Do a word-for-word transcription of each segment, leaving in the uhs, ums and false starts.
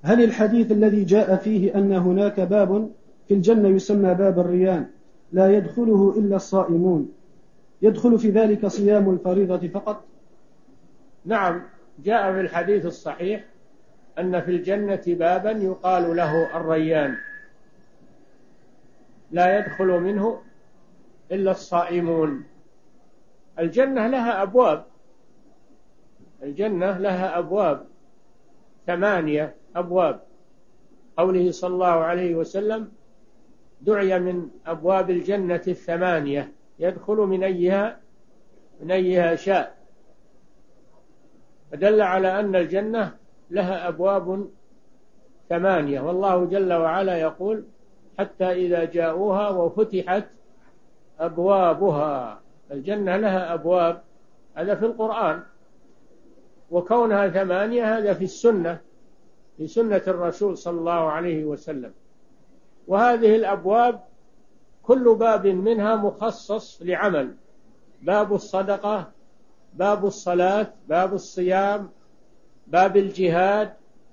هل الحديث الذي جاء فيه أن هناك باب في الجنة يسمى باب الريان لا يدخله إلا الصائمون يدخل في ذلك صيام الفريضة فقط؟ نعم، جاء في الحديث الصحيح أن في الجنة بابا يقال له الريان لا يدخل منه إلا الصائمون. الجنة لها أبواب، الجنة لها أبواب ثمانية أبواب، قوله صلى الله عليه وسلم دعي من أبواب الجنة الثمانية يدخل من أيها من أيها شاء، فدل على أن الجنة لها أبواب ثمانية. والله جل وعلا يقول حتى إذا جاءوها وفتحت أبوابها. الجنة لها أبواب، هذا في القرآن، وكونها ثمانية هذا في السنة، في سنة الرسول صلى الله عليه وسلم. وهذه الأبواب كل باب منها مخصص لعمل: باب الصدقة، باب الصلاة، باب الصيام، باب الجهاد،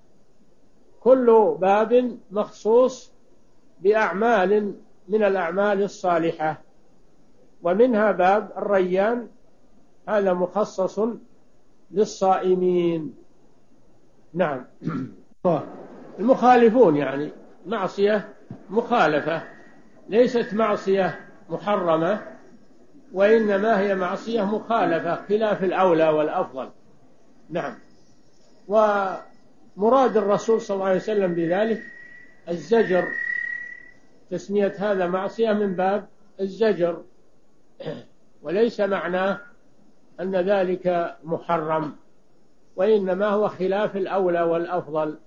كل باب مخصوص بأعمال من الأعمال الصالحة. ومنها باب الريان، هذا مخصص للصائمين. نعم. المخالفون يعني معصية مخالفة، ليست معصية محرمة، وإنما هي معصية مخالفة خلاف الأولى والأفضل. نعم. ومراد الرسول صلى الله عليه وسلم بذلك الزجر، تسمية هذا معصية من باب الزجر، وليس معناه أن ذلك محرم، وإنما هو خلاف الأولى والأفضل.